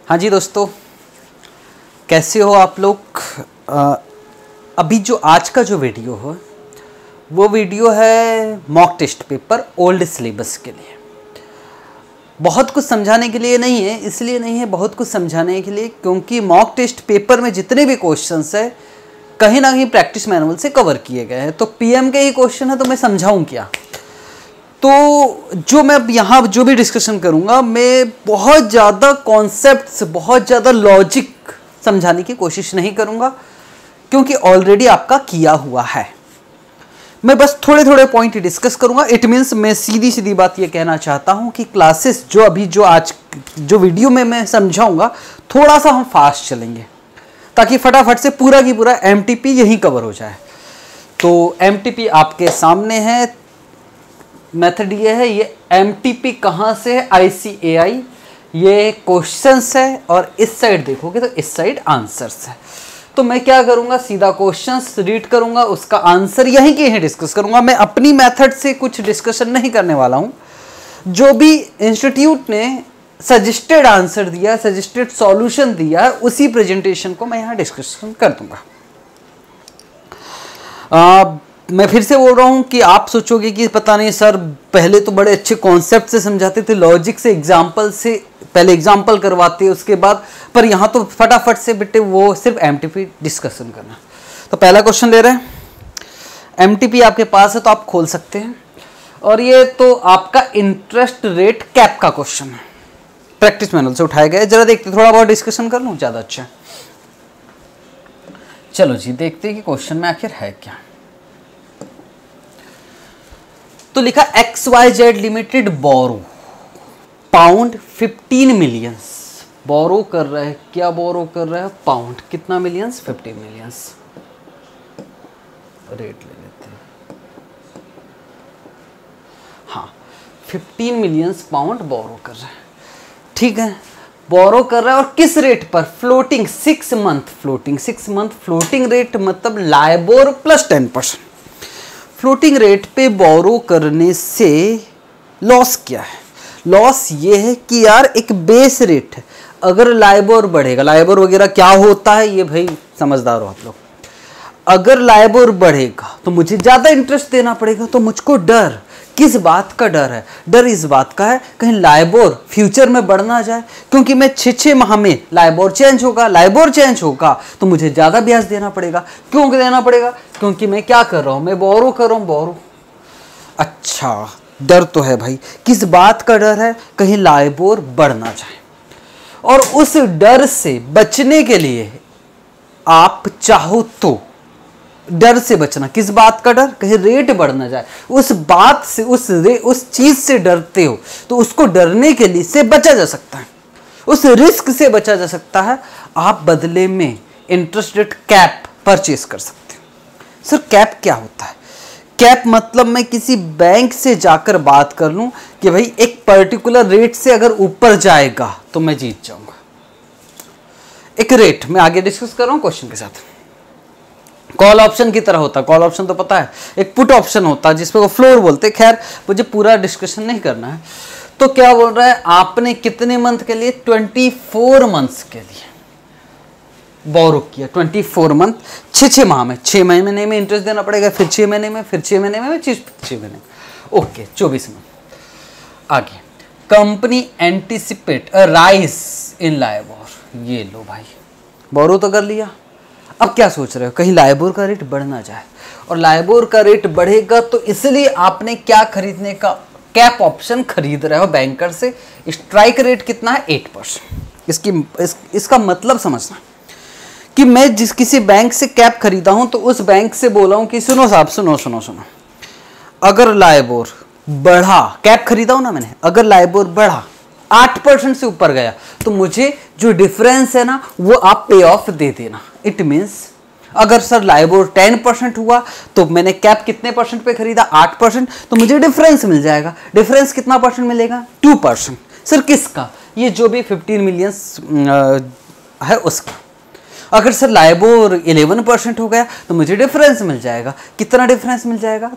हाँ जी दोस्तों, कैसे हो आप लोग। अभी जो आज का जो वीडियो है वो वीडियो है mock test paper old syllabus के लिए। बहुत कुछ समझाने के लिए नहीं है, इसलिए नहीं है, बहुत कुछ समझाने के लिए क्योंकि मॉक टेस्ट पेपर में जितने भी क्वेश्चंस है कहीं ना कहीं प्रैक्टिस मैनुअल से कवर किए गए हैं। तो पीएम के ही क्वेश्चन है तो मैं समझाऊं क्या। तो जो मैं अब यहाँ जो भी डिस्कशन करूँगा मैं बहुत ज़्यादा कॉन्सेप्ट्स, बहुत ज़्यादा लॉजिक समझाने की कोशिश नहीं करूँगा क्योंकि ऑलरेडी आपका किया हुआ है। मैं बस थोड़े थोड़े पॉइंट डिस्कस करूँगा। इट मीन्स मैं सीधी सीधी बात ये कहना चाहता हूँ कि क्लासेस जो अभी जो आज जो वीडियो में मैं समझाऊँगा थोड़ा सा हम फास्ट चलेंगे ताकि फटाफट से पूरा की पूरा एमटीपी यहीं कवर हो जाए। तो एमटीपी आपके सामने है। मेथड ये है, ये एमटीपी कहाँ से है, ICAI ये क्वेश्चंस है और इस साइड देखोगे तो इस साइड आंसर्स है। तो मैं क्या करूँगा, सीधा क्वेश्चंस रीड करूँगा, उसका आंसर यहीं के यहीं डिस्कस करूँगा। मैं अपनी मेथड से कुछ डिस्कशन नहीं करने वाला हूँ। जो भी इंस्टीट्यूट ने सजेस्टेड आंसर दिया, सजेस्टेड सॉल्यूशन दिया है, उसी प्रेजेंटेशन को मैं यहाँ डिस्कशन कर दूँगा। मैं फिर से बोल रहा हूँ कि आप सोचोगे कि पता नहीं सर पहले तो बड़े अच्छे कॉन्सेप्ट से समझाते थे, लॉजिक से, एग्जाम्पल से, पहले एग्जाम्पल करवाते उसके बाद, पर यहाँ तो फटाफट से बेटे वो सिर्फ एमटीपी डिस्कशन करना। तो पहला क्वेश्चन ले रहे हैं, एमटीपी आपके पास है तो आप खोल सकते हैं और ये तो आपका इंटरेस्ट रेट कैप का क्वेश्चन है, प्रैक्टिस मैनुअल से उठाया गया है। जरा देखते, थोड़ा बहुत डिस्कशन कर लूँ, ज़्यादा अच्छा। चलो जी देखते हैं कि क्वेश्चन में आखिर है क्या। तो लिखा XYZ limited borrow pound 15 millions borrow कर रहे हैं। क्या बोरो कर रहे हैं? पाउंड। कितना मिलियंस? 15 मिलियंस। रेट ले लेते हैं। हाँ, 15 मिलियंस पाउंड बोरो कर रहे हैं, ठीक है। बोरो कर रहा है और किस रेट पर? Floating 6 month floating 6 month floating rate मतलब लाइबोर प्लस 10%। फ्लोटिंग रेट पे बोरो करने से लॉस क्या है? लॉस ये है कि यार एक बेस रेट है, अगर लाइबोर बढ़ेगा, लाइबोर वगैरह क्या होता है ये भाई समझदार हो आप लोग, अगर लाइबोर बढ़ेगा तो मुझे ज़्यादा इंटरेस्ट देना पड़ेगा। तो मुझको डर, किस बात का डर है? डर इस बात का है कहीं लाइबोर फ्यूचर में बढ़ ना जाए, क्योंकि मैं 6 माह में लाइबोर चेंज होगा, लाइबोर चेंज होगा तो मुझे ज़्यादा ब्याज देना पड़ेगा। क्यों देना पड़ेगा? क्योंकि मैं क्या कर रहा हूँ, मैं बोरो कर रहा हूँ, बोरो। अच्छा, डर तो है भाई। किस बात का डर है? कहीं लाइबोर बढ़ ना जाए। और उस डर से बचने के लिए आप चाहो तो डर से बचना, किस बात का डर? कहीं रेट बढ़ ना जाए, उस बात से, उस चीज से डरते हो तो उसको डरने के लिए से बचा जा सकता है, उस रिस्क से बचा जा सकता है। आप बदले में इंटरेस्ट रेट कैप परचेस कर सकते हो। सर कैप क्या होता है? कैप मतलब मैं किसी बैंक से जाकर बात कर लूं कि भाई एक पर्टिकुलर रेट से अगर ऊपर जाएगा तो मैं जीत जाऊंगा। एक रेट मैं आगे डिस्कस कर रहा हूं क्वेश्चन के साथ। कॉल ऑप्शन की तरह होता है, कॉल ऑप्शन तो पता है, एक पुट ऑप्शन होता है जिसपे वो फ्लोर बोलते हैं। खैर मुझे पूरा डिस्कशन नहीं करना है। तो क्या बोल रहा है, आपने कितने मंथ के लिए? 24 मंथ्स के लिए बोरो किया। 24 मंथ, 6 माह में, 6 महीने में इंटरेस्ट देना पड़ेगा, फिर 6 महीने में, फिर 6 महीने में, 6 महीने में, ओके 24 मंथ। आगे, company anticipate a rise in LIBOR. ये लो भाई, बोरो तो कर लिया, अब क्या सोच रहे हो? कहीं लाइबोर का रेट बढ़ ना जाए, और लाइबोर का रेट बढ़ेगा तो इसलिए आपने क्या खरीदने का? कैप ऑप्शन खरीद रहे हो बैंकर से। स्ट्राइक रेट कितना है? 8%। इसका मतलब समझना कि मैं जिस किसी बैंक से कैप खरीदा हूं तो उस बैंक से बोला हूं कि सुनो साहब, सुनो, अगर लाइबोर बढ़ा, कैप खरीदा हूं ना मैंने, अगर लाइबोर बढ़ा 8% से ऊपर गया तो मुझे जो डिफरेंस है ना वो आप पे ऑफ दे देना। इट मीन्स अगर सर लाइबोर 10% हुआ तो मैंने कैप कितने परसेंट पे खरीदा? 8%, तो मुझे डिफरेंस मिल जाएगा। डिफरेंस कितना परसेंट मिलेगा? 2%। सर किसका? ये जो भी 15 मिलियंस है उसका। अगर सर लाइबोर 11% हो गया तो मुझे डिफरेंस मिल जाएगा। कितना डिफरेंस मिल जाएगा?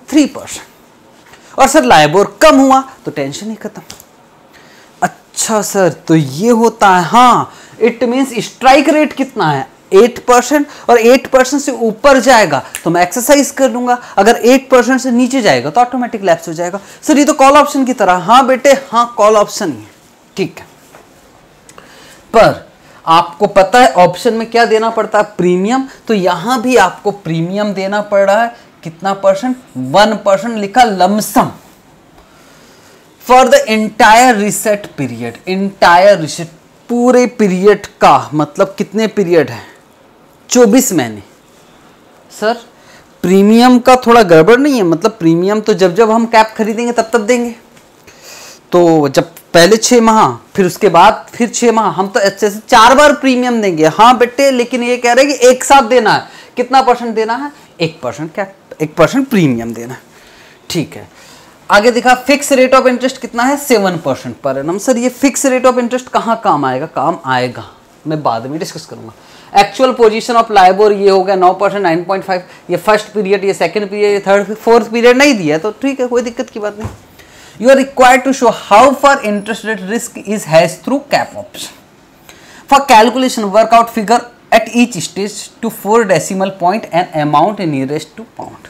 3%। और सर लाइबोर कम हुआ तो टेंशन ही खत्म। अच्छा सर तो ये होता है। हाँ, इट मीन्स स्ट्राइक रेट कितना है 8%, और 8% से ऊपर जाएगा तो मैं एक्सरसाइज कर लूंगा, अगर 8% से नीचे जाएगा तो ऑटोमेटिक लैप्स हो जाएगा। सर ये तो कॉल ऑप्शन की तरह। हाँ बेटे हाँ, कॉल ऑप्शन ही है, ठीक है। पर आपको पता है ऑप्शन में क्या देना पड़ता है, प्रीमियम, तो यहां भी आपको प्रीमियम देना पड़ रहा है। कितना परसेंट, 1% लिखा lump sum for the entire reset period. Entire reset पूरे पीरियड का मतलब कितने पीरियड है, 24 महीने। सर प्रीमियम का थोड़ा गड़बड़ नहीं है, मतलब प्रीमियम तो जब जब हम कैप खरीदेंगे तब तब देंगे, तो जब पहले 6 माह फिर उसके बाद फिर 6 माह, हम तो अच्छे से 4 बार प्रीमियम देंगे। हाँ बेटे, लेकिन ये कह रहे हैं कि एक साथ देना है। कितना परसेंट देना है, 1% कैप, 1% प्रीमियम देना है, ठीक है। आगे दिखा फिक्स रेट ऑफ इंटरेस्ट कितना है, 7% पर एनम। सर ये फिक्स रेट ऑफ इंटरेस्ट कहाँ काम आएगा, काम आएगा मैं बाद में डिस्कस करूंगा। एक्चुअल पोजीशन ऑफ लाइबोर ये हो गया 9%, 9.5, ये फर्स्ट पीरियड, ये सेकंड पीरियड, ये थर्ड फोर्थ पीरियड नहीं दिया तो ठीक है, कोई दिक्कत की बात नहीं। You are required to show how far interest rate risk is has through cap option. For calculation work out figure at each stage to 4 decimal point and amount nearest to pound.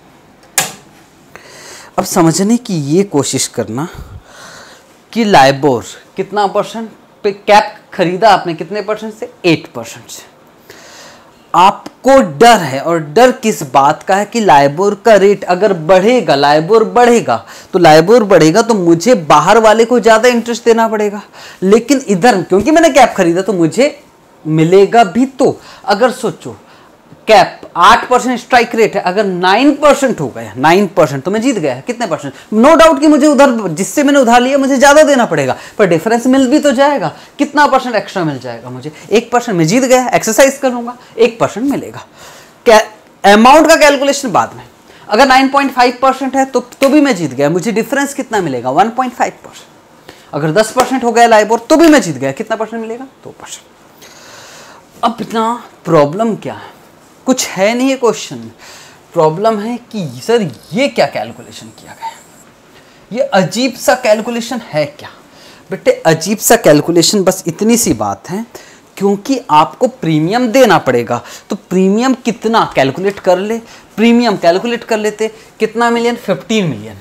अब समझने की ये कोशिश करना कि लाइबोर कितना percent पे cap खरीदा आपने, कितने परसेंट से, 8% से। आपको डर है, और डर किस बात का है कि लाइबोर का रेट अगर बढ़ेगा, लाइबोर बढ़ेगा तो लाइबोर बढ़ेगा तो मुझे बाहर वाले को ज्यादा इंटरेस्ट देना पड़ेगा, लेकिन इधर क्योंकि मैंने कैप खरीदा तो मुझे मिलेगा भी। तो अगर सोचो कैप 8% स्ट्राइक रेट है, अगर 9% हो गया, 9% तो मैं जीत गया। कितने परसेंट, नो डाउट कि मुझे उधर जिससे मैंने उधार लिया मुझे ज्यादा देना पड़ेगा, पर डिफरेंस मिल भी तो जाएगा। कितना परसेंट एक्स्ट्रा मिल जाएगा मुझे, 1%। मैं जीत गया, एक्सरसाइज कर लूंगा, 1% मिलेगा। क्या अमाउंट का कैलकुलेशन बाद में, अगर 9.5% है तो भी मैं जीत गया, मुझे डिफरेंस कितना मिलेगा, 1.5%। अगर 10% हो गया लाइबोर तो भी मैं जीत गया, कितना परसेंट मिलेगा, 2%। अब इतना प्रॉब्लम क्या है, कुछ है नहीं है क्वेश्चन में, प्रॉब्लम है कि सर ये क्या कैलकुलेशन किया गया, ये अजीब सा कैलकुलेशन है क्या। बेटे अजीब सा कैलकुलेशन बस इतनी सी बात है, क्योंकि आपको प्रीमियम देना पड़ेगा, तो प्रीमियम कितना कैलकुलेट कर ले, प्रीमियम कैलकुलेट कर लेते, कितना मिलियन, 15 मिलियन।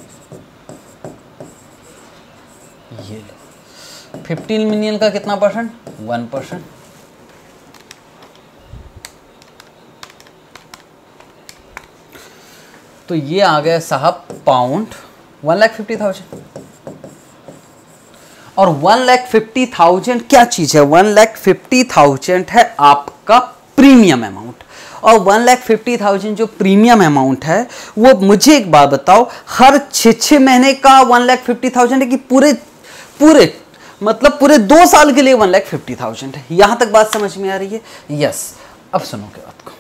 ये 15 मिलियन का कितना परसेंट, 1%। तो ये आ गया साहब पाउंड, 1,50,000। और 1,50,000 क्या चीज है, 1,50,000 है आपका प्रीमियम अमाउंट। और 1,50,000 जो प्रीमियम अमाउंट है वो मुझे एक बात बताओ, हर 6 महीने का 1,50,000 है कि पूरे मतलब पूरे 2 साल के लिए 1,50,000 है। यहां तक बात समझ में आ रही है, यस। अब सुनोगे बात को,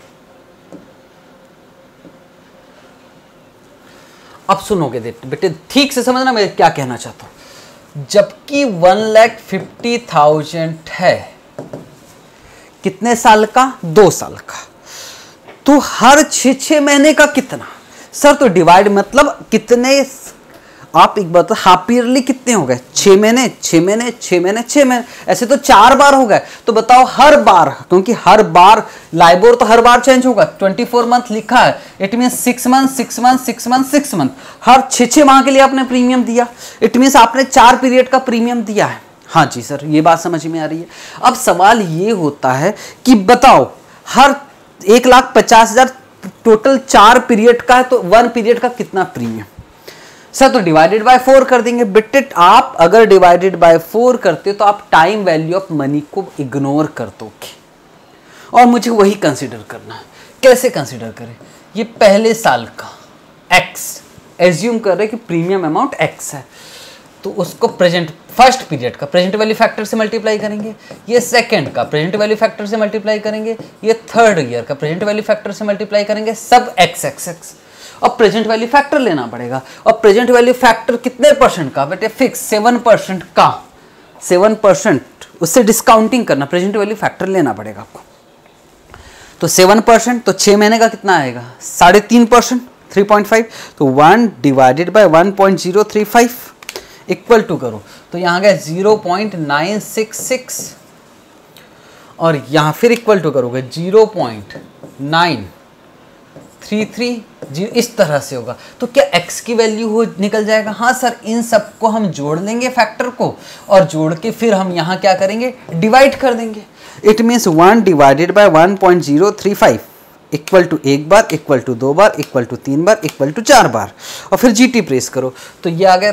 अब सुनोगे बेटे, ठीक से समझना मैं क्या कहना चाहता हूं। जबकि 1,50,000 है कितने साल का, 2 साल का, तो हर 6 महीने का कितना। सर तो डिवाइड मतलब कितने, आप एक बात, हाफ ईयरली कितने हो गए, 6 महीने 6 महीने 6 महीने 6 महीने, ऐसे तो 4 बार हो गए। तो बताओ हर बार, क्योंकि हर बार लाइबोर तो हर बार चेंज होगा, 24 मंथ लिखा है, it mean 6 month 6 month 6 month 6 month, हर 6 माह के लिए आपने प्रीमियम दिया, इट मीन आपने 4 पीरियड का प्रीमियम दिया है। हाँ जी सर, ये बात समझ में आ रही है। अब सवाल ये होता है कि बताओ हर 1,50,000 टोटल 4 पीरियड का है, तो 1 पीरियड का कितना प्रीमियम। सर तो डिवाइडेड बाय 4 कर देंगे। बेटे आप अगर डिवाइडेड बाय 4 करते तो आप टाइम वैल्यू ऑफ मनी को इग्नोर कर दोगे, और मुझे वही कंसीडर करना है। कैसे कंसीडर करें, ये पहले साल का एक्स एज्यूम कर रहे कि प्रीमियम अमाउंट एक्स है, तो उसको प्रेजेंट फर्स्ट पीरियड का प्रेजेंट वैल्यू फैक्टर से मल्टीप्लाई करेंगे, ये सेकंड का प्रेजेंट वैल्यू फैक्टर से मल्टीप्लाई करेंगे, ये थर्ड ईयर का प्रेजेंट वैल्यू फैक्टर से मल्टीप्लाई करेंगे, सब एक्स एक्स एक्स। और प्रेजेंट वैल्यू फैक्टर लेना पड़ेगा, और प्रेजेंट वैल्यू फैक्टर कितने परसेंट का, बेटे फिक्स 7% का, 7% उससे डिस्काउंटिंग करना, प्रेजेंट वैल्यू फैक्टर लेना पड़ेगा आपको। तो 7% तो 6 महीने का कितना आएगा, 3.5%, 3.5। तो 1 डिवाइडेड बाय 1.035 इक्वल टू करो, तो यहाँ गया 0.966 और यहाँ फिर इक्वल टू करोगे 0.933 इस तरह से होगा। तो क्या x की वैल्यू हो निकल जाएगा? हाँ सर, इन सबको हम जोड़ लेंगे फैक्टर को, और जोड़ के फिर हम यहाँ क्या करेंगे, डिवाइड कर देंगे। It means 1 divided by 1.035 equal to 1 बार, इक्वल टू 2 बार, इक्वल टू 3 बार, इक्वल टू 4 बार, और फिर GT प्रेस करो तो ये आ गया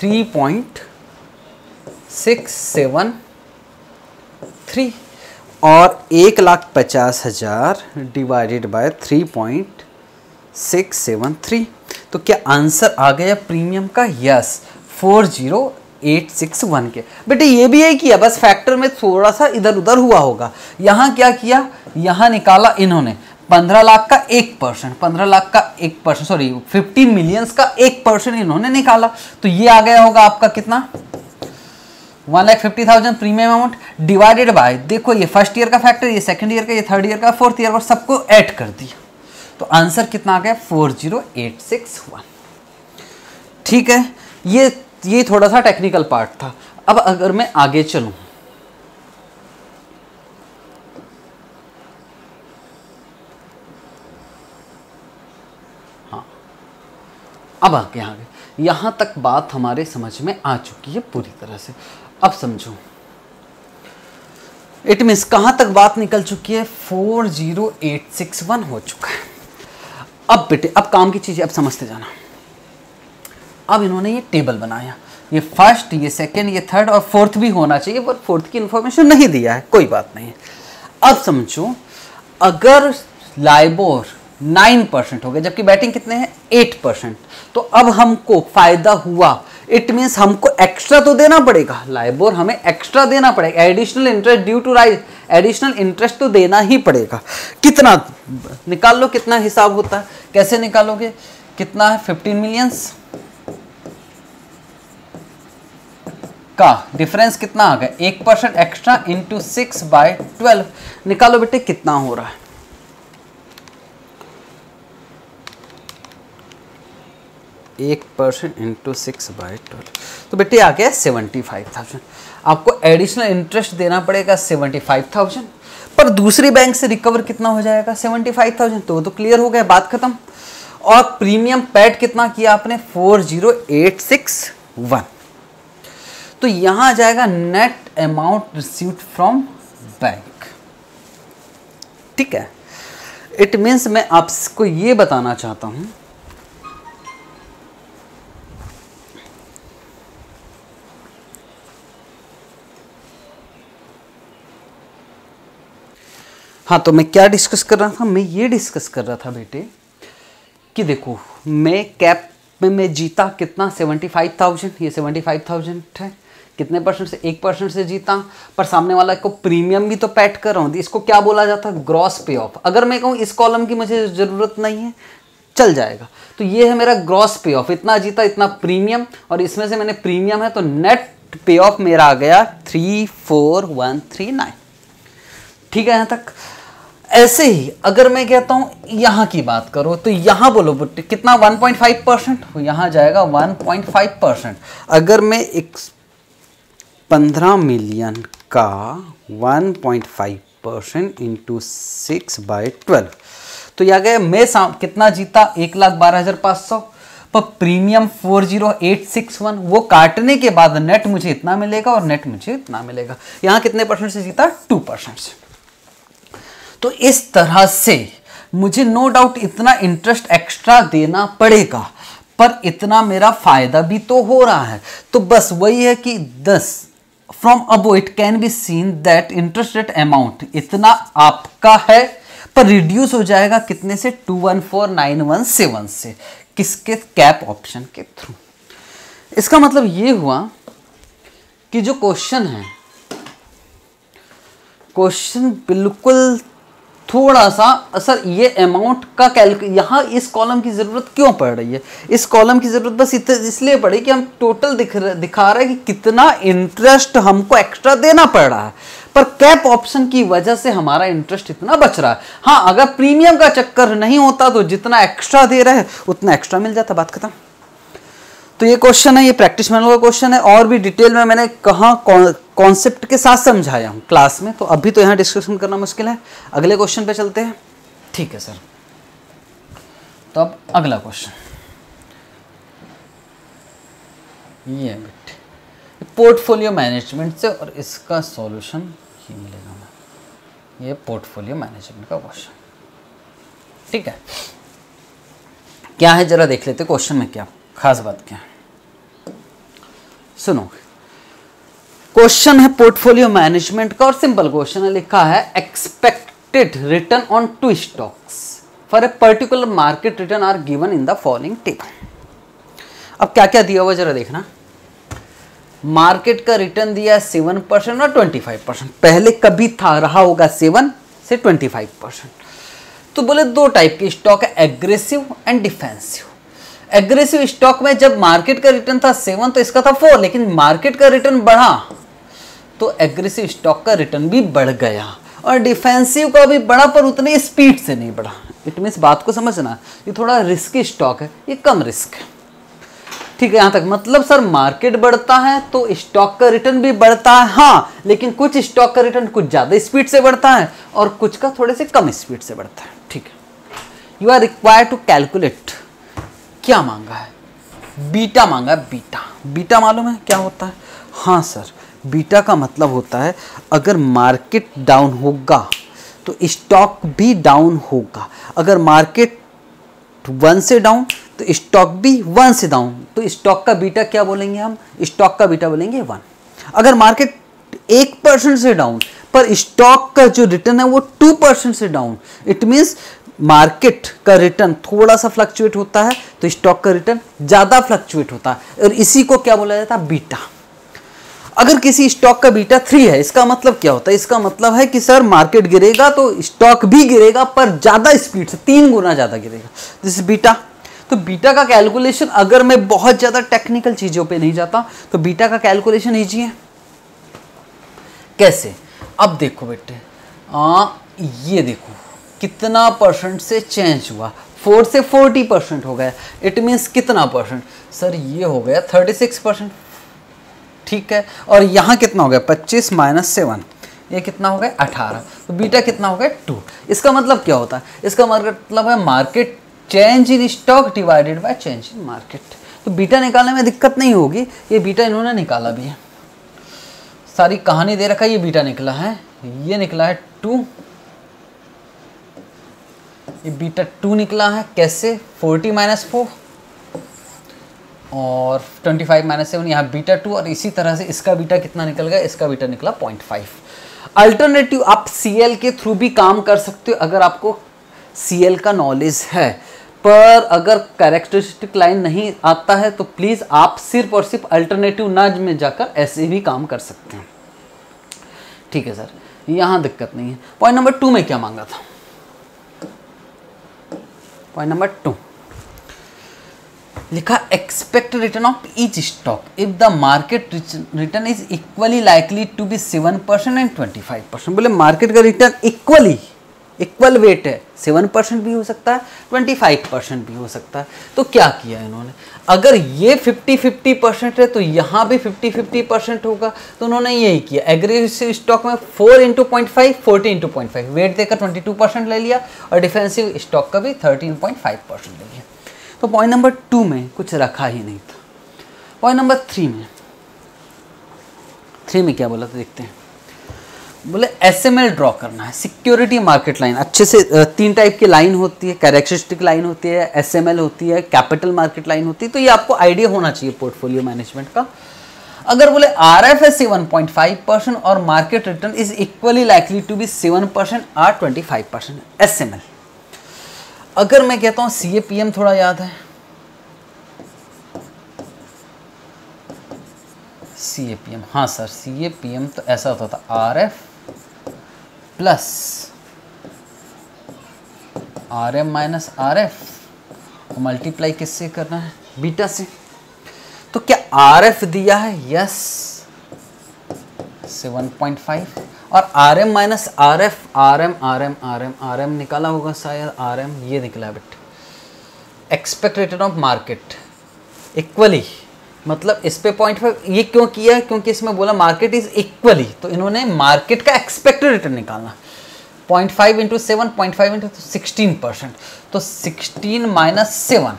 3.673 और 1,50,000 डिवाइडेड बाय 3.673। तो क्या आंसर आ गया प्रीमियम का? यस, 40861 के। बेटे ये भी यही किया, बस फैक्टर में थोड़ा सा इधर उधर हुआ होगा। यहाँ क्या किया, यहाँ निकाला इन्होंने 15 लाख का 1%, 15 लाख का 1%, सॉरी 15 मिलियंस का 1% इन्होंने निकाला। तो ये आ गया होगा आपका कितना, 1,50,000 प्रीमियम अमाउंट डिवाइडेड बाय, देखो ये फर्स्ट ईयर का फैक्टर, ये सेकंड ईयर का, ये थर्ड ईयर का, फोर्थ ईयर का, सबको ऐड कर दिया। तो आंसर कितना आ गया, 40861। ठीक है, ये थोड़ा सा टेक्निकल पार्ट था। अब अगर मैं आगे चलूं, हाँ अब आगे यहां तक बात हमारे समझ में आ चुकी है पूरी तरह से। अब समझो, इट मीन्स कहां तक बात निकल चुकी है, 40861 हो चुका है। अब बेटे अब काम की चीजें अब समझते जाना। अब इन्होंने ये टेबल बनाया, ये फर्स्ट, ये सेकंड, ये थर्ड और फोर्थ भी होना चाहिए, पर फोर्थ की इंफॉर्मेशन नहीं दिया है, कोई बात नहीं है। अब समझो, अगर लाइबोर 9% हो गया जबकि बैटिंग कितने हैं 8%, तो अब हमको फायदा हुआ। इट मीन्स हमको एक्स्ट्रा तो देना पड़ेगा, लाइबोर हमें एक्स्ट्रा देना पड़ेगा, additional interest due to rise, additional interest तो देना ही पड़ेगा। कितना निकाल लो, कितना हिसाब होता है, कैसे निकालोगे, कितना है 15 मिलियंस का डिफरेंस कितना आ गया, 1% एक्स्ट्रा इंटू 6/12 निकालो बेटे कितना हो रहा है। एक परसेंट इंटू 6/12 तो बेटे आ गया 75,000। आपको एडिशनल इंटरेस्ट देना पड़ेगा 75,000, पर दूसरी बैंक से रिकवर कितना हो जाएगा 75,000, तो क्लियर हो गया, बात खत्म। और प्रीमियम पेड कितना किया आपने 40861, तो यहां आ जाएगा net amount received from bank. ठीक है, इट मीन्स मैं आपको ये बताना चाहता हूं, हाँ तो मैं क्या डिस्कस कर रहा था, मैं ये डिस्कस कर रहा था बेटे कि देखो मैं कैप में मैं जीता कितना 75,000, ये 75,000 है, कितने परसेंट से 1% से जीता, पर सामने वाला को प्रीमियम भी तो पैट कर रहा हूँ, इसको क्या बोला जाता है ग्रॉस पे ऑफ। अगर मैं कहूँ इस कॉलम की मुझे ज़रूरत नहीं है, चल जाएगा, तो ये है मेरा ग्रॉस पे ऑफ, इतना जीता इतना प्रीमियम, और इसमें से मैंने प्रीमियम है तो नेट पे ऑफ मेरा आ गया 34139। ठीक है यहाँ तक। ऐसे ही अगर मैं कहता हूं यहां की बात करो तो यहां बोलो कितना 1.5%, यहां जाएगा 1.5%। अगर मैं एक 15 मिलियन का 1.5% इंटू 6/12 तो यह गया मैं कितना जीता 1,12,500, पर प्रीमियम 40861, वो काटने के बाद नेट मुझे इतना मिलेगा और नेट मुझे इतना मिलेगा। यहां कितने परसेंट से जीता 2% से। तो इस तरह से मुझे नो डाउट इतना इंटरेस्ट एक्स्ट्रा देना पड़ेगा, पर इतना मेरा फायदा भी तो हो रहा है। तो बस वही है कि 10 from above it can be seen that interest rate amount इतना आपका है, पर रिड्यूस हो जाएगा कितने से 214,917 से, किसके कैप ऑप्शन के थ्रू। इसका मतलब ये हुआ कि जो क्वेश्चन है, क्वेश्चन बिल्कुल थोड़ा सा सर ये अमाउंट का यहाँ इस कॉलम की ज़रूरत क्यों पड़ रही है, इस कॉलम की ज़रूरत बस इसलिए पड़ी कि हम टोटल दिखा रहे हैं कि कितना इंटरेस्ट हमको एक्स्ट्रा देना पड़ रहा है, पर कैप ऑप्शन की वजह से हमारा इंटरेस्ट इतना बच रहा है। हाँ अगर प्रीमियम का चक्कर नहीं होता तो जितना एक्स्ट्रा दे रहे हैं उतना एक्स्ट्रा मिल जाता, बात खत्म। तो ये क्वेश्चन है, ये प्रैक्टिस मैनुअल का क्वेश्चन है, और भी डिटेल में मैंने कहाँ कॉन्सेप्ट के साथ समझाया हूँ क्लास में, तो अभी तो यहाँ डिस्कशन करना मुश्किल है। अगले क्वेश्चन पे चलते हैं। ठीक है सर, तो अब अगला क्वेश्चन ये है बेटे, पोर्टफोलियो मैनेजमेंट से, और इसका सॉल्यूशन ही मिलेगा हमें। ये पोर्टफोलियो मैनेजमेंट का क्वेश्चन, ठीक है। क्या है जरा देख लेते क्वेश्चन में, क्या खास बात क्या है। सुनो, क्वेश्चन है पोर्टफोलियो मैनेजमेंट का, और सिंपल क्वेश्चन है, लिखा है expected return on 2 stocks for a particular market return are given in the following table. अब क्या क्या दिया हुआ जरा देखना। मार्केट का रिटर्न दिया 7% और 25%। पहले कभी था, रहा होगा 7 से 25%। तो बोले दो टाइप के स्टॉक है, aggressive and defensive. Aggressive stock में जब मार्केट का रिटर्न था 7 तो इसका था 4, लेकिन मार्केट का रिटर्न बढ़ा तो एग्रेसिव स्टॉक का रिटर्न भी बढ़ गया, और डिफेंसिव का भी बढ़ा पर उतनी स्पीड से नहीं बढ़ा। इट मीन्स बात को समझना, ये थोड़ा रिस्की स्टॉक है, ये कम रिस्क है। ठीक है, यहां तक मतलब सर मार्केट बढ़ता है तो स्टॉक का रिटर्न भी बढ़ता है, हाँ, लेकिन कुछ स्टॉक का रिटर्न कुछ ज्यादा स्पीड से बढ़ता है और कुछ का थोड़े से कम स्पीड से बढ़ता है। ठीक है, you are required to calculate, क्या मांगा है, बीटा मांगा है। बीटा, बीटा मालूम है क्या होता है? हाँ सर, बीटा का मतलब होता है अगर मार्केट डाउन होगा तो स्टॉक भी डाउन होगा। अगर मार्केट 1 से डाउन तो स्टॉक भी 1 से डाउन, तो स्टॉक का बीटा क्या बोलेंगे हम? स्टॉक का बीटा बोलेंगे 1। अगर मार्केट 1% से डाउन पर स्टॉक का जो रिटर्न है वो 2% से डाउन, इट मीन्स मार्केट का रिटर्न थोड़ा सा फ्लक्चुएट होता है तो स्टॉक का रिटर्न ज्यादा फ्लक्चुएट होता है, और इसी को क्या बोला जाता है? बीटा। अगर किसी स्टॉक का बीटा 3 है, इसका मतलब क्या होता है? इसका मतलब है कि सर मार्केट गिरेगा तो स्टॉक भी गिरेगा पर ज्यादा स्पीड से, 3 गुना ज्यादा गिरेगा। This is beta. तो बीटा का कैलकुलेशन, अगर मैं बहुत ज्यादा टेक्निकल चीजों पे नहीं जाता तो बीटा का कैलकुलेशन इजी है। कैसे? अब देखो बेटे, ये देखो कितना परसेंट से चेंज हुआ, 4 से 40% हो गया। इट मीन्स कितना परसेंट? सर ये हो गया 36%। ठीक है, और यहाँ कितना हो गया? 25 माइनस 7, ये कितना हो गया? 18। तो बीटा कितना हो गया? 2। इसका मतलब क्या होता है? इसका मतलब है market change in stock divided by change in market. तो बीटा निकालने में दिक्कत नहीं होगी, ये बीटा इन्होंने निकाला भी है। सारी कहानी दे रखा है, ये बीटा निकला है, ये निकला है 2, ये बीटा 2 निकला है। कैसे? 40 माइनस 4 और 25 माइनस 7, यहाँ बीटा 2, और इसी तरह से इसका बीटा कितना निकल गया? इसका बीटा निकला 0.5। अल्टरनेटिव आप सीएल के थ्रू भी काम कर सकते हो अगर आपको सीएल का नॉलेज है, पर अगर कैरेक्टरिस्टिक लाइन नहीं आता है तो प्लीज आप सिर्फ और सिर्फ अल्टरनेटिव नाज में जाकर ऐसे भी काम कर सकते हैं। ठीक है सर, यहां दिक्कत नहीं है। पॉइंट नंबर 2 में क्या मांगा था? पॉइंट नंबर 2 लिखा expect return of each stock if the market return is equally likely to be 7% and 25%। बोले मार्केट का रिटर्न इक्वल वेट है, 7% भी हो सकता है, 25% भी हो सकता है। तो क्या किया इन्होंने? अगर ये 50-50% है तो यहाँ भी 50-50% होगा, तो उन्होंने यही किया। एग्रेसिव स्टॉक में 4 × 0.5, 40 × 0.5 वेट देकर 22% ले लिया, और डिफेंसिव स्टॉक का भी 13.5% ले लिया। तो पॉइंट नंबर 2 में कुछ रखा ही नहीं था। पॉइंट नंबर 3 में क्या बोला तो देखते हैं। बोले एसएमएल ड्रॉ करना है, सिक्योरिटी मार्केट लाइन। अच्छे से 3 टाइप की लाइन होती है, कैरेक्टरिस्टिक लाइन होती है, एसएमएल होती है, कैपिटल मार्केट लाइन होती है। तो ये आपको आइडिया होना चाहिए पोर्टफोलियो मैनेजमेंट का। अगर बोले आरएफ है 7.5% और market return is equally likely to be 7% और 25%, एसएमएल। अगर मैं कहता हूं सीएपीएम थोड़ा याद है, सीएपीएम, हाँ सर सीएपीएम तो ऐसा होता था RF plus RM minus RF, multiply किससे करना है? बीटा से। तो क्या आरएफ दिया है? यस 7.5, और आरएम माइनस आरएफ, आरएम निकाला होगा शायद, आरएम ये निकला बेटा। Expect return of market equally मतलब इस पे 0.5 ये क्यों किया, क्योंकि इसमें बोला मार्केट इज इक्वली, तो इन्होंने मार्केट का एक्सपेक्टेड रिटर्न निकालना। 0.5 इंटू 7, 0.5 इंटू 16%, तो 16 माइनस 7,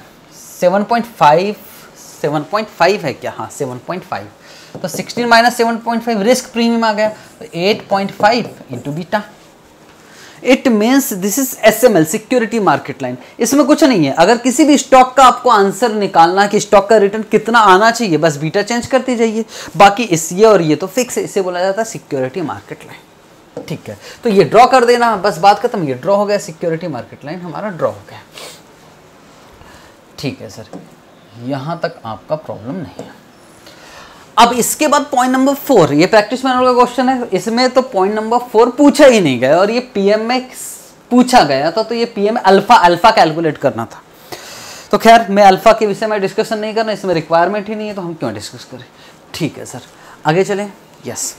7.5 है क्या, हाँ 7.5, तो 16 माइनस 7.5 रिस्क प्रीमियम आ गया, तो 8.5 into beta. It means this is SML, security market line. इसमें कुछ नहीं है, अगर किसी भी स्टॉक का आपको आंसर निकालना कि स्टॉक का रिटर्न कितना आना चाहिए, बस बीटा चेंज करते जाइए, बाकी इस ये और ये तो फिक्स है, इसे बोला जाता है सिक्योरिटी मार्केट लाइन। ठीक है, तो ये ड्रॉ कर देना, बस बात खत्म, ये ड्रॉ हो गया, सिक्योरिटी मार्केट लाइन हमारा ड्रॉ हो गया। ठीक है सर, यहां तक आपका प्रॉब्लम नहीं है। अब इसके बाद पॉइंट नंबर 4, ये प्रैक्टिस मैनुअल का क्वेश्चन है, इसमें तो पॉइंट नंबर 4 पूछा ही नहीं गया, और ये पीएम में पूछा गया था, तो ये पीएम में अल्फा कैलकुलेट करना था। तो खैर मैं अल्फा के विषय में डिस्कशन नहीं करना, इसमें रिक्वायरमेंट ही नहीं है, तो हम क्यों डिस्कस करें। ठीक है सर, आगे चलें। यस,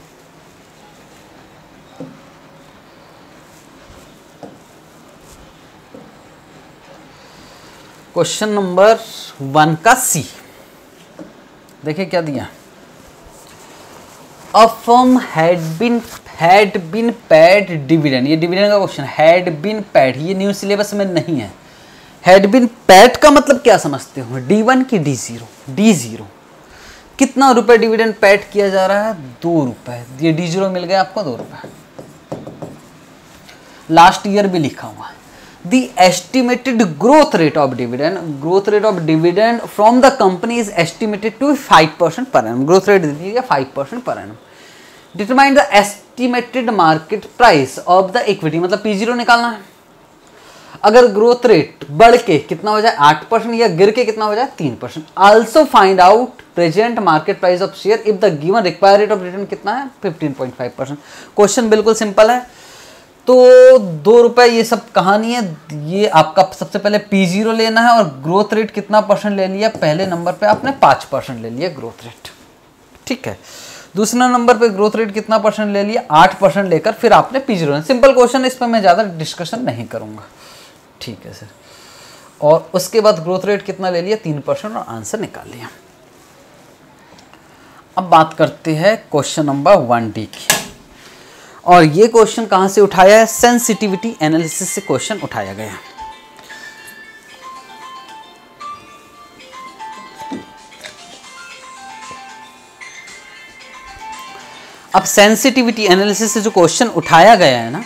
क्वेश्चन नंबर 1 का सी देखिए क्या दिया। A firm had been paid dividend, ये डिविडेंड का क्वेश्चन, हैड बीन पेड, ये न्यू सिलेबस में नहीं है। हैड बीन पेड का मतलब क्या समझते हो, D1 की D0, D0 कितना रुपए डिविडेंड पेड किया जा रहा है, 2 रुपए, ये D0 मिल गया आपको 2 रुपए, लास्ट ईयर भी लिखा हुआ है। The estimated growth rate of dividend from the company is estimated to 5% per annum. Growth rate दी है 5% per annum. Determine the estimated market price of the equity, मतलब P0 निकालना है। अगर ग्रोथ रेट बढ़ के कितना हो जाए 8% या गिर के कितना हो जाए 3%। Also find out present market price of share if the given required rate of return कितना है 15.5%। क्वेश्चन बिल्कुल सिंपल है। तो 2 रुपए ये सब कहानी है। ये आपका सबसे पहले P0 लेना है और ग्रोथ रेट कितना परसेंट ले लिया, पहले नंबर पे आपने 5% ले लिया ग्रोथ रेट, ठीक है। दूसरा नंबर पे ग्रोथ रेट कितना परसेंट ले लिया, 8% लेकर फिर आपने P0। सिंपल क्वेश्चन, इस पर मैं ज़्यादा डिस्कशन नहीं करूँगा, ठीक है सर। और उसके बाद ग्रोथ रेट कितना ले लिया 3% और आंसर निकाल लिया। अब बात करते हैं क्वेश्चन नंबर 1D की, और ये क्वेश्चन कहाँ से उठाया है, सेंसिटिविटी एनालिसिस से क्वेश्चन उठाया गया। अब सेंसिटिविटी एनालिसिस से जो क्वेश्चन उठाया गया है ना,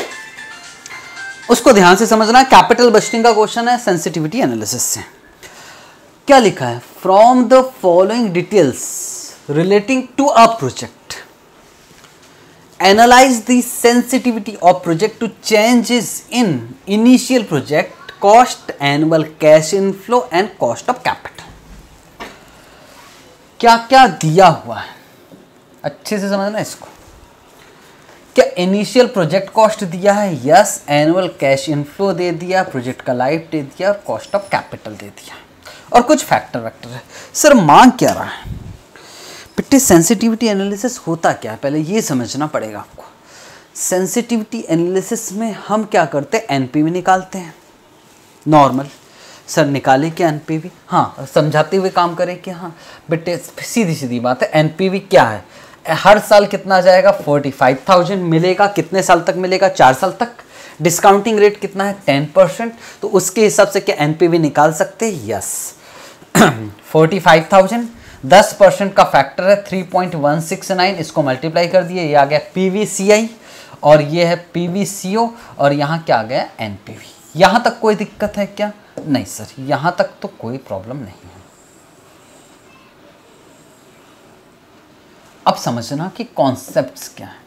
उसको ध्यान से समझना। कैपिटल बजटिंग का क्वेश्चन है सेंसिटिविटी एनालिसिस से। क्या लिखा है, from the following details relating to a project analyze the sensitivity of project to changes in initial project cost, annual cash inflow and cost of capital। क्या क्या दिया हुआ है, अच्छे से समझना इसको। क्या इनिशियल प्रोजेक्ट कॉस्ट दिया है, यस। एनुअल कैश इनफ्लो दे दिया, प्रोजेक्ट का लाइफ दे दिया, और कॉस्ट ऑफ कैपिटल दे दिया, और कुछ फैक्टर वैक्टर है। सर मांग क्या रहा है बेटे, सेंसिटिविटी एनालिसिस होता क्या है, पहले ये समझना पड़ेगा आपको। सेंसिटिविटी एनालिसिस में हम क्या करते हैं, एनपीवी निकालते हैं नॉर्मल। सर निकाले क्या एनपीवी, हाँ समझाते हुए काम करें कि हाँ बेटे सीधी सीधी बात है, एनपीवी क्या है, हर साल कितना जाएगा 45,000 मिलेगा, कितने साल तक मिलेगा 4 साल तक, डिस्काउंटिंग रेट कितना है 10%, तो उसके हिसाब से क्या एनपीवी निकाल सकते हैं, यस। 45,000 10% का फैक्टर है 3.169, इसको मल्टीप्लाई कर दिए, ये आ गया पीवीसीआई और ये है पीवीसीओ, और यहाँ क्या आ गया एनपीवी। यहाँ तक कोई दिक्कत है क्या, नहीं सर यहाँ तक तो कोई प्रॉब्लम नहीं है। अब समझना कि कॉन्सेप्ट्स क्या है।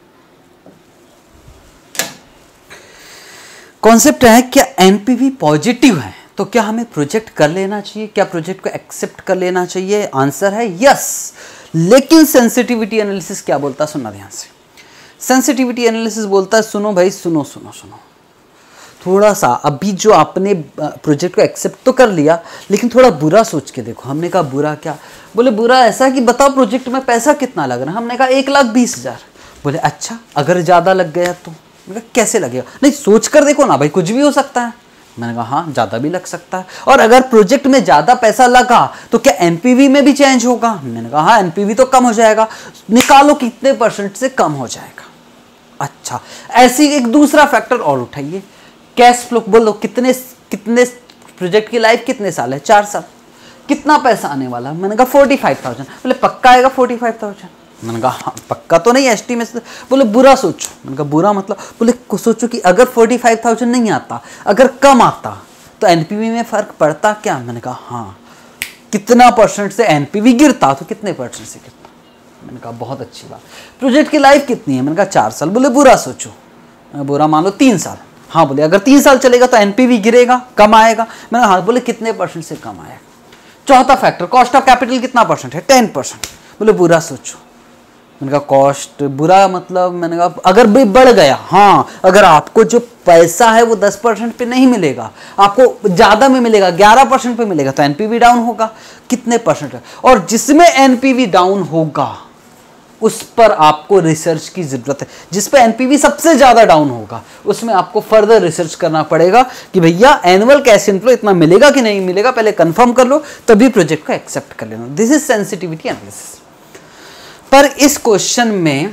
कॉन्सेप्ट है क्या एनपीवी पॉजिटिव है तो क्या हमें प्रोजेक्ट कर लेना चाहिए, क्या प्रोजेक्ट को एक्सेप्ट कर लेना चाहिए, आंसर है यस। लेकिन सेंसिटिविटी एनालिसिस क्या बोलता है, सुनना ध्यान से। सेंसिटिविटी एनालिसिस बोलता है सुनो भाई, सुनो सुनो सुनो, थोड़ा सा अभी जो आपने प्रोजेक्ट को एक्सेप्ट तो कर लिया, लेकिन थोड़ा बुरा सोच के देखो। हमने कहा बुरा क्या, बोले बुरा ऐसा कि बताओ प्रोजेक्ट में पैसा कितना लग रहा है। हमने कहा 1,20,000। बोले अच्छा अगर ज़्यादा लग गया तो, मैंने कहा कैसे लगेगा, नहीं सोच कर देखो ना भाई, कुछ भी हो सकता है। मैंने कहा हाँ ज़्यादा भी लग सकता है। और अगर प्रोजेक्ट में ज़्यादा पैसा लगा तो क्या एनपीवी में भी चेंज होगा? मैंने कहा हाँ एनपीवी तो कम हो जाएगा। निकालो कितने परसेंट से कम हो जाएगा। अच्छा, ऐसी एक दूसरा फैक्टर और उठाइए, कैश फ्लो। बोलो कितने प्रोजेक्ट की लाइफ कितने साल है? 4 साल। कितना पैसा आने वाला? मैंने कहा 45,000। बोले पक्का आएगा 45,000? मैंने कहा हाँ पक्का तो नहीं, एस्टीमेट। बोले बुरा सोचो। मैंने कहा बुरा मतलब? बोले सोचो कि अगर 45,000 नहीं आता, अगर कम आता तो एनपीवी में फर्क पड़ता क्या? मैंने कहा हाँ। कितना परसेंट से एनपीवी गिरता तो कितने परसेंट से गिरता? मैंने कहा बहुत अच्छी बात। प्रोजेक्ट की लाइफ कितनी है? मैंने कहा 4 साल। बोले बुरा सोचो। बुरा मान लो 3 साल। हाँ बोले अगर 3 साल चलेगा तो एनपीवी गिरेगा, कम आएगा। मैंने कहा हाँ। बोले कितने परसेंट से कम आएगा? चौथा फैक्टर, कॉस्ट ऑफ कैपिटल कितना परसेंट है? 10%। बोले बुरा सोचो। मैंने कहा कॉस्ट बुरा मतलब? मैंने कहा अगर भी बढ़ गया, हाँ अगर आपको जो पैसा है वो 10% पे नहीं मिलेगा, आपको ज़्यादा में मिलेगा, 11% पे मिलेगा, तो एनपीवी डाउन होगा। कितने परसेंट है? और जिसमें एनपीवी डाउन होगा उस पर आपको रिसर्च की ज़रूरत है। जिस पे एनपीवी सबसे ज़्यादा डाउन होगा उसमें आपको फर्दर रिसर्च करना पड़ेगा कि भैया एनुअल कैश इनफ्लो इतना मिलेगा कि नहीं मिलेगा, पहले कंफर्म कर लो, तभी प्रोजेक्ट को एक्सेप्ट कर लेना। This is sensitivity analysis. पर इस क्वेश्चन में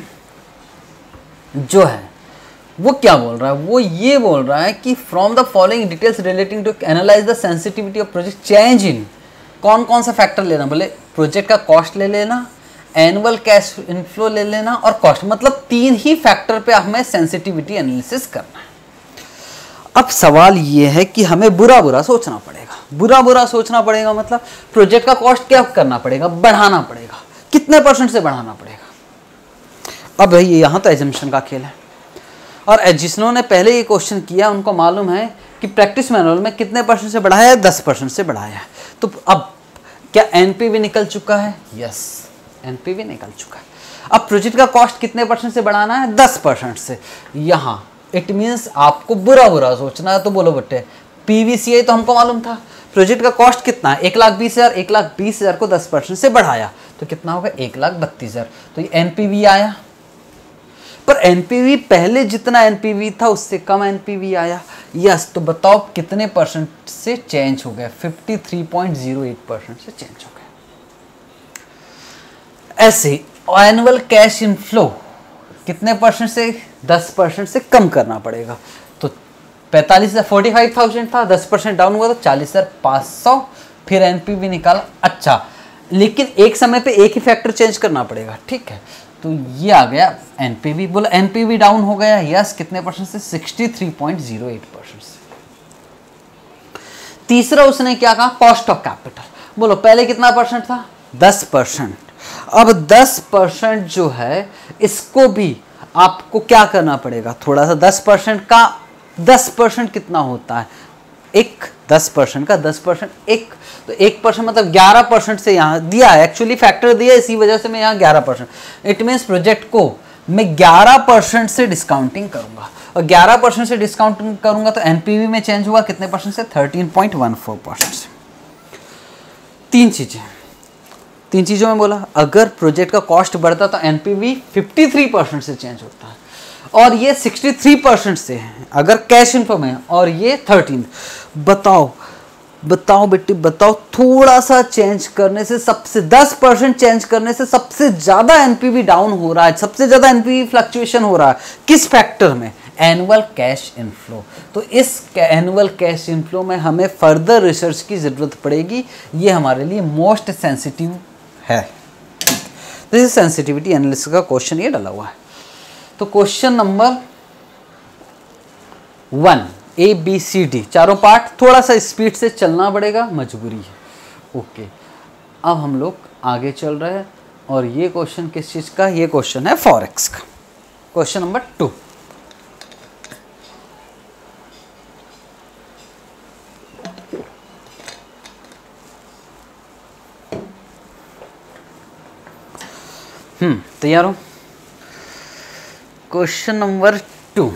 जो है वो क्या बोल रहा है? वो ये बोल रहा है कि from the following details relating to analyse the sensitivity of project change in, कौन कौन सा फैक्टर लेना? बोले प्रोजेक्ट का कॉस्ट ले लेना, एनुअल कैश इनफ्लो ले लेना और कॉस्ट, मतलब 3 ही फैक्टर पे हमें सेंसिटिविटी एनालिसिस करना है। अब सवाल ये है कि हमें बुरा बुरा सोचना पड़ेगा। बुरा बुरा सोचना पड़ेगा मतलब प्रोजेक्ट का कॉस्ट क्या करना पड़ेगा? बढ़ाना पड़ेगा। कितने परसेंट से बढ़ाना पड़ेगा? अब भाई यहाँ तो एजम्पशन का खेल है, और जिन्होंने पहले ये क्वेश्चन किया उनको मालूम है कि प्रैक्टिस मैनुअल में कितने परसेंट से बढ़ाया है? 10% से बढ़ाया है। तो अब क्या एनपीवी निकल चुका है? यस, एनपीवी निकल चुका है। अब प्रोजेक्ट का कॉस्ट कितने परसेंट से बढ़ाना है? 10% से। यहाँ इट मीन्स आपको बुरा बुरा सोचना है। तो बोलो बट्टे, पीवीसीआई तो हमको मालूम था, प्रोजेक्ट का कॉस्ट कितना है? 1,20,000। 1,20,000 को 10% से बढ़ाया तो कितना होगा? 1,32,000। तो ये एनपीवी आया। पर एनपीवी पहले जितना एनपीवी था उससे कम एनपीवी आया। यस, तो बताओ कितने परसेंट से चेंज हो गया? 53.08% से चेंज हो गया। ऐसे एनुअल कैश इनफ्लो कितने परसेंट से? 10% से कम करना पड़ेगा। तो 45,000 था, 10% डाउन हुआ तो 40,500। फिर एनपीवी निकाला। अच्छा, लेकिन एक समय पे एक ही फैक्टर चेंज करना पड़ेगा, ठीक है। तो ये आ गया एनपीवी। बोला एनपीवी डाउन हो गया। यस, कितने परसेंट से? 63.08% से। तीसरा उसने क्या कहा? Cost of capital. बोलो पहले कितना परसेंट था? 10%। अब 10% जो है इसको भी आपको क्या करना पड़ेगा? थोड़ा सा 10% का 10% कितना होता है? 1। 10% का 10% 1, तो 1% मतलब 11% से यहाँ दिया है। एक्चुअली फैक्टर दिया, इसी वजह से मैं यहाँ 11%। इट मीन्स प्रोजेक्ट को मैं 11% से डिस्काउंटिंग करूंगा, और 11% से डिस्काउंटिंग करूंगा तो एनपीवी में चेंज हुआ कितने परसेंट से? 13.14% से। 3 चीज़ों में बोला अगर प्रोजेक्ट का कॉस्ट बढ़ता तो एनपीवी 53% से चेंज होता है, और ये 63% से है अगर कैश इनफ्लो में, और ये 13। बताओ बेटी बताओ, थोड़ा सा चेंज करने से, सबसे 10% चेंज करने से सबसे ज़्यादा एनपीवी डाउन हो रहा है, सबसे ज़्यादा एनपीवी फ्लक्चुएशन हो रहा है किस फैक्टर में? Annual cash inflow. तो इस एनुअल कैश इनफ्लो में हमें फर्दर रिसर्च की ज़रूरत पड़ेगी। ये हमारे लिए मोस्ट सेंसिटिव है। दिस इज सेंसिटिविटी एनालिसिस का क्वेश्चन ये डला हुआ है। तो क्वेश्चन नंबर 1 ABCD चारों पार्ट, थोड़ा सा स्पीड से चलना पड़ेगा, मजबूरी है। ओके, अब हम लोग आगे चल रहे हैं, और ये क्वेश्चन किस चीज़ का? ये क्वेश्चन है फॉरेक्स का। Question number 2। तैयार हो? Question number 2।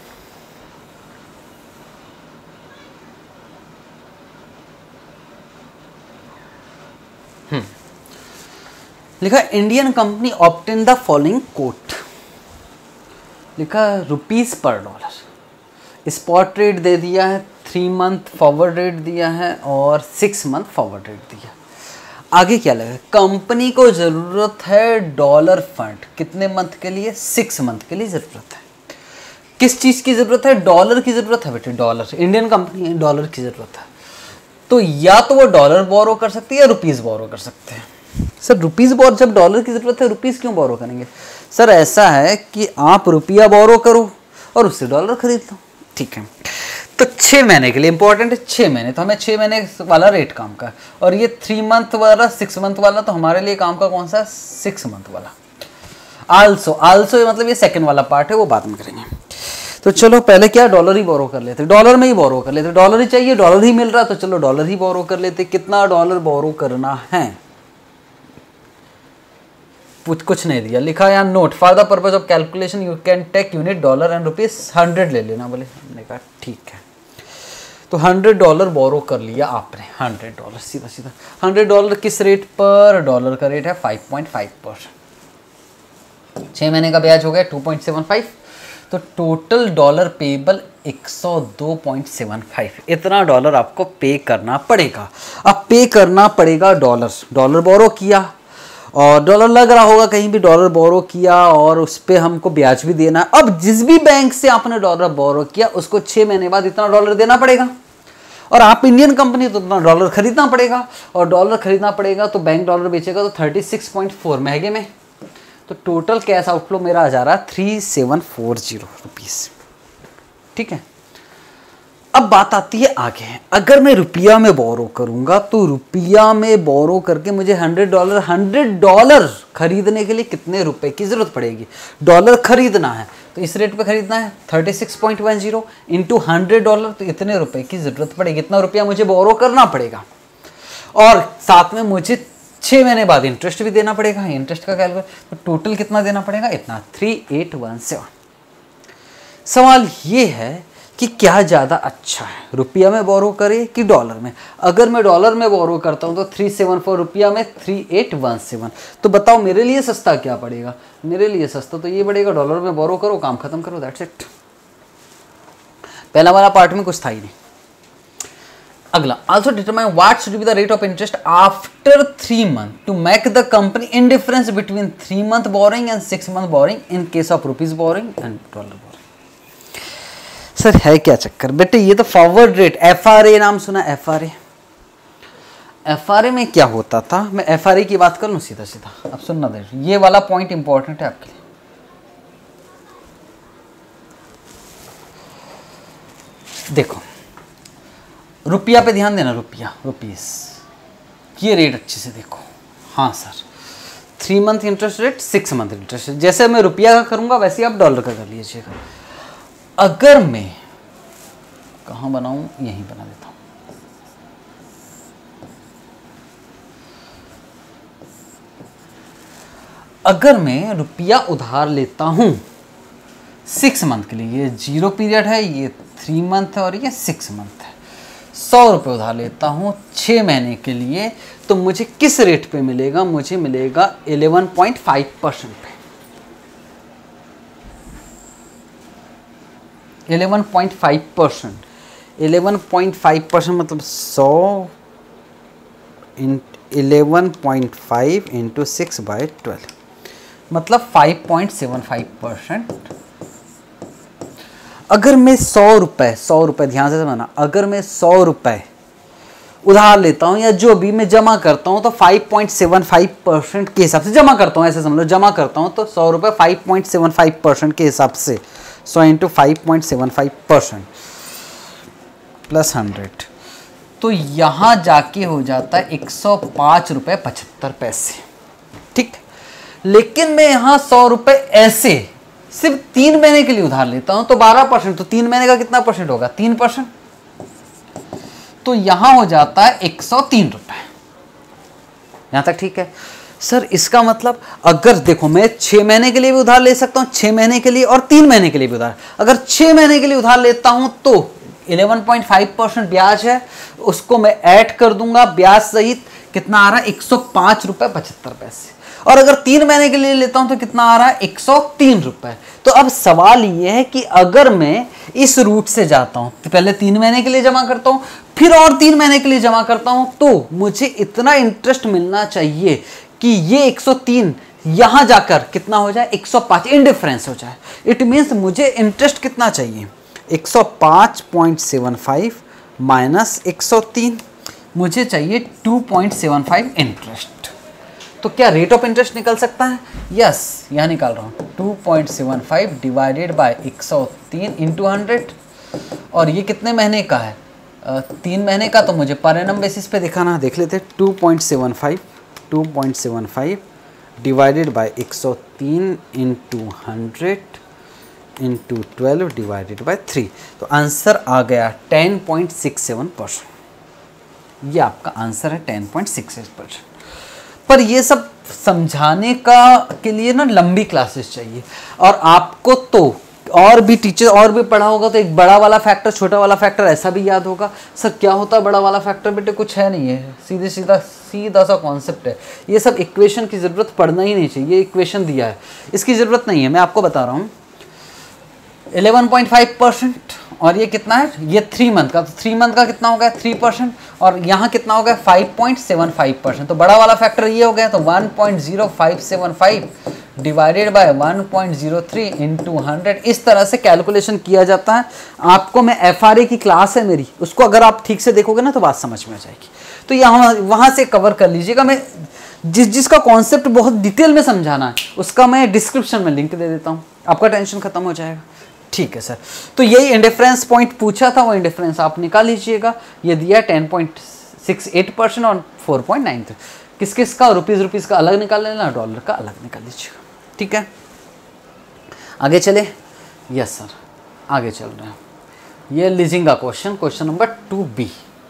लिखा Indian company obtain the following quote. लिखा ₹पर $। स्पॉट रेट दे दिया है 3 मंथ फॉरवर्ड रेट दिया है और 6 मंथ फॉरवर्ड रेट दिया। आगे क्या लगा, कंपनी को ज़रूरत है डॉलर फंड, कितने मंथ के लिए, 6 मंथ के लिए ज़रूरत है। किस चीज़ की ज़रूरत है, डॉलर की ज़रूरत है बेटे, डॉलर, इंडियन कंपनी है, डॉलर की ज़रूरत है। तो या तो वो डॉलर बोरो कर सकती है या रुपीज़ बोरो कर सकते हैं। सर रुपीज़ बोरो, जब डॉलर की ज़रूरत है रुपीज़ क्यों बोरो करेंगे? सर ऐसा है कि आप रुपया बोरो करो और उससे डॉलर खरीद लो, ठीक है। तो 6 महीने के लिए इंपॉर्टेंट है, 6 महीने, तो हमें 6 महीने वाला रेट काम का, और ये 3 मंथ वाला, 6 मंथ वाला, तो हमारे लिए काम का कौन सा, 6 मंथ वाला। आल्सो मतलब ये सेकंड वाला पार्ट है, वो बाद में करेंगे। तो चलो पहले क्या, डॉलर ही बोरो कर लेते, डॉलर में ही बोरो कर लेते, डॉलर ही चाहिए, डॉलर ही मिल रहा, तो चलो डॉलर ही बोरो कर लेते। कितना डॉलर बोरो करना है, कुछ नहीं दिया, लिखा यहाँ note, for the purpose of calculation you can take unit dollar and rupees 100 ले लेना। बोले, हमने कहा ठीक है। तो $100 बोरो कर लिया आपने, $100 सीधा सीधा। $100 किस रेट पर, डॉलर का रेट है 5.5%, 6 महीने का ब्याज हो गया 2.75, तो टोटल डॉलर पेबल 102.75, इतना डॉलर आपको पे करना पड़ेगा। अब पे करना पड़ेगा डॉलर बोरो किया, और डॉलर लग रहा होगा कहीं भी, डॉलर बोरो किया और उस पर हमको ब्याज भी देना। अब जिस भी बैंक से आपने डॉलर बोरो किया उसको 6 महीने बाद इतना डॉलर देना पड़ेगा, और आप इंडियन कंपनी तो इतना डॉलर खरीदना पड़ेगा, और डॉलर खरीदना पड़ेगा तो बैंक डॉलर बेचेगा तो 36.4 महंगे में, तो टोटल कैश आउटफ्लो मेरा आ जा रहा है 3740 रुपीज़, ठीक है। अब बात आती है आगे, अगर मैं रुपया में बोरो करूंगा तो रुपया में बोरो करके मुझे $100 खरीदने के लिए कितने रुपए की जरूरत पड़ेगी, डॉलर खरीदना है तो इस रेट पे खरीदना है 36.10 इंटू $100, तो इतने रुपए की जरूरत पड़ेगी, इतना रुपया मुझे बोरो करना पड़ेगा, और साथ में मुझे 6 महीने बाद इंटरेस्ट भी देना पड़ेगा, इंटरेस्ट का कैलकुलेट, तो टोटल कितना देना पड़ेगा, इतना 3817। सवाल ये है कि क्या ज़्यादा अच्छा है, रुपया में बोरो करे कि डॉलर में। अगर मैं डॉलर में बोरो करता हूँ तो 374, रुपया में 3817, तो बताओ मेरे लिए सस्ता क्या पड़ेगा, मेरे लिए सस्ता तो ये पड़ेगा, डॉलर में बोरो करो, काम खत्म करो, दैट्स इट। पहला वाला पार्ट में कुछ था ही नहीं। अगला, also determine what should be the rate of interest after 3 months to make the company indifference between 3 month borrowing and 6 month borrowing in case of rupees borrowing and dollar borrowing। Sir है क्या चक्कर बेटे, ये तो forward rate, FRA नाम सुना, FRA में क्या होता था, मैं FRA की बात कर लूं सीधा सीधा, अब सुनना दे, ये वाला पॉइंट इंपॉर्टेंट है आपके लिए। देखो रुपया पे ध्यान देना, रुपीस, ये रेट अच्छे से देखो। हाँ sir, 3 month interest rate, 6 month interest rate, जैसे मैं रुपया का करूंगा वैसे आप डॉलर का कर लीजिएगा। अगर मैं कहाँ बनाऊं, यहीं बना देता हूं। अगर मैं रुपया उधार लेता हूं 6 मंथ के लिए, ये 0 पीरियड है, ये 3 मंथ है और ये 6 मंथ है, 100 रुपये उधार लेता हूँ 6 महीने के लिए, तो मुझे किस रेट पे मिलेगा, मुझे मिलेगा 11.5% पे। 11.5%, 11.5% मतलब 100 11.5 इंटू 6/12 मतलब 5.75%। अगर मैं 100 रुपये ध्यान से समझना, अगर मैं 100 रुपये उधार लेता हूँ या जो भी मैं जमा करता हूँ तो 5.75% के हिसाब से जमा करता हूँ, ऐसे समझ लो, जमा करता हूँ तो 100 रुपये 5.75% के हिसाब से 100 इंटू 5.75% प्लस 100, तो यहाँ जाके हो जाता है 105 रुपये 75 पैसे, ठीक। लेकिन मैं यहाँ 100 रुपये ऐसे सिर्फ 3 महीने के लिए उधार लेता हूँ तो 12%, तो 3 महीने का कितना परसेंट होगा, 3%, तो यहाँ हो जाता है 103 रुपये। यहाँ तक ठीक है सर। इसका मतलब अगर देखो मैं 6 महीने के लिए भी उधार ले सकता हूँ, 6 महीने के लिए और 3 महीने के लिए भी उधार। अगर 6 महीने के लिए उधार लेता हूँ तो 11.5% ब्याज है, उसको मैं ऐड कर दूंगा ब्याज सहित, कितना आ रहा है 105 रुपये 75 पैसे। और अगर 3 महीने के लिए लेता हूं तो कितना आ रहा है 103 रुपए। तो अब सवाल ये है कि अगर मैं इस रूट से जाता हूं तो पहले 3 महीने के लिए जमा करता हूं, फिर और 3 महीने के लिए जमा करता हूं, तो मुझे इतना इंटरेस्ट मिलना चाहिए कि ये 103 यहां जाकर कितना हो जाए 105 इंडिफरेंस हो जाए। इट मीन्स मुझे इंटरेस्ट कितना चाहिए 105.75 माइनस 103, मुझे चाहिए 2.75 इंटरेस्ट। तो क्या रेट ऑफ इंटरेस्ट निकल सकता है? यस, यहाँ निकाल रहा हूँ 2.75 डिवाइडेड बाय 103 इंटू 100। और ये कितने महीने का है? 3 महीने का, तो मुझे पर एनम बेसिस पे दिखाना, देख लेते। 2.75 divided by 103 into 100 into 12 divided by 3। तो आंसर आ गया 10.67%। ये आपका आंसर है 10.68%। पर ये सब समझाने के लिए ना लंबी क्लासेस चाहिए, और आपको तो और भी टीचर और भी पढ़ा होगा तो एक बड़ा वाला फैक्टर छोटा वाला फैक्टर ऐसा भी याद होगा। सर क्या होता है बड़ा वाला फैक्टर? बेटे कुछ है नहीं है, सीधा सा कॉन्सेप्ट है। ये सब इक्वेशन की ज़रूरत पड़ना ही नहीं चाहिए। ये इक्वेशन दिया है, इसकी ज़रूरत नहीं है। मैं आपको बता रहा हूँ 11.5%, और ये कितना है? ये 3 मंथ का, तो 3 मंथ का कितना हो गया 3%, और यहाँ कितना हो गया 5.75%। तो बड़ा वाला फैक्टर ये हो गया, तो 1.0575 डिवाइडेड बाय 1.03 इंटू 100। इस तरह से कैलकुलेशन किया जाता है। आपको मैं FRA की क्लास है मेरी, उसको अगर आप ठीक से देखोगे ना तो बात समझ में आ जाएगी। तो यहाँ वहाँ से कवर कर लीजिएगा। मैं जिसका कॉन्सेप्ट बहुत डिटेल में समझाना है उसका मैं डिस्क्रिप्शन में लिंक दे देता हूँ, आपका टेंशन खत्म हो जाएगा। ठीक है सर, तो यही इंडिफरेंस पॉइंट पूछा था, वो इंडिफरेंस आप निकाल लीजिएगा। ये दिया 10.68% और 4.93। किस किस का? रुपीज़ का अलग निकाल लेना, डॉलर का अलग निकाल लीजिएगा। ठीक है, आगे चले। यस सर, आगे चल रहे हैं। ये लीजिंग का क्वेश्चन नंबर 2B।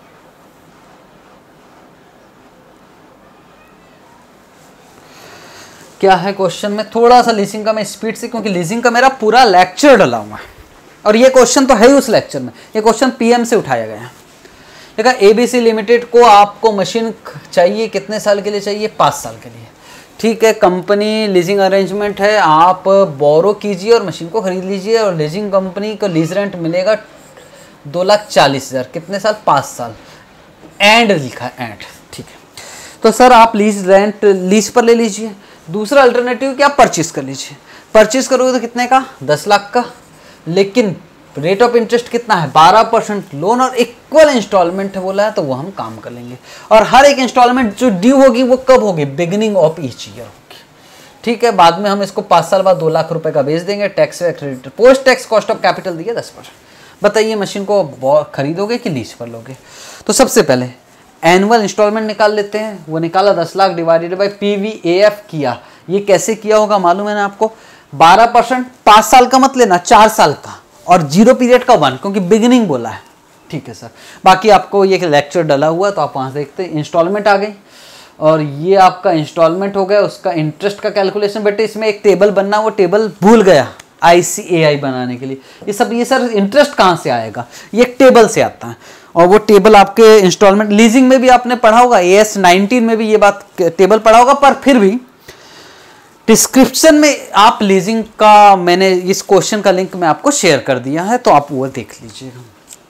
क्या है क्वेश्चन में? थोड़ा सा लीजिंग का मैं स्पीड से, क्योंकि लीजिंग का मेरा पूरा लेक्चर डला हुआ है और ये क्वेश्चन तो है ही उस लेक्चर में। ये क्वेश्चन PM से उठाया गया है। देखा, ABC लिमिटेड को आपको मशीन चाहिए, कितने साल के लिए चाहिए? 5 साल के लिए। ठीक है, कंपनी लीजिंग अरेंजमेंट है, आप बोरो कीजिए और मशीन को खरीद लीजिए, और लीजिंग कंपनी को लीज रेंट मिलेगा 2,40,000। कितने साल? 5 साल। एंड लिखा है, एंड। ठीक है, तो सर आप लीज रेंट लीज पर ले लीजिए। दूसरा अल्टरनेटिव क्या? परचेज कर लीजिए। परचेज करोगे तो कितने का? 10 लाख का। लेकिन रेट ऑफ इंटरेस्ट कितना है? 12% लोन और इक्वल इंस्टॉलमेंट है बोला है, तो वो हम काम कर लेंगे। और हर एक इंस्टॉलमेंट जो ड्यू होगी वो कब होगी? बिगिनिंग ऑफ ईच ईयर होगी। ठीक है, बाद में हम इसको 5 साल बाद 2 लाख रुपए का बेच देंगे। Tax credit, post tax cost of capital दिया 10%। बताइए मशीन को खरीदोगे कि लीज पर लोगे? तो सबसे पहले एनुअल इंस्टॉलमेंट निकाल लेते हैं। वो निकाला 10 लाख डिवाइडेड बाई PVAF किया। ये कैसे किया होगा मालूम है ना आपको? 12%, 5 साल का मत लेना, 4 साल का, और 0 पीरियड का 1, क्योंकि बिगिनिंग बोला है। ठीक है सर, बाकी आपको ये लेक्चर डला हुआ तो आप वहाँ देखते हैं। इंस्टॉलमेंट आ गई, और ये आपका इंस्टॉलमेंट हो गया। उसका इंटरेस्ट का कैलकुलेशन, बेटे इसमें एक टेबल बनना, वो टेबल भूल गया ICAI बनाने के लिए। ये सर इंटरेस्ट कहाँ से आएगा? ये एक टेबल से आता है, और वो टेबल आपके इंस्टॉलमेंट लीजिंग में भी आपने पढ़ा होगा, AS 19 में भी ये बात टेबल पढ़ा होगा। पर फिर भी डिस्क्रिप्शन में आप लीजिंग का, मैंने इस क्वेश्चन का लिंक मैं आपको शेयर कर दिया है, तो आप वो देख लीजिएगा।